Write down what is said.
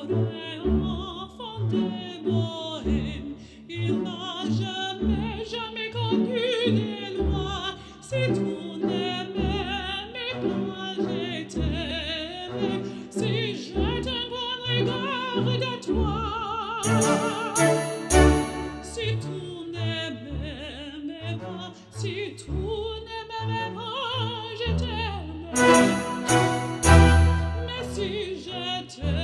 vrai enfant des bohèmes. Il n'a jamais, jamais connu des lois. Si tu n'aimais pas, je t'aimais. Si je t'envoie garde toi. Si tu n'aimais pas, si tu n'aimais pas, je t'aimais. Mais si je t'aimais,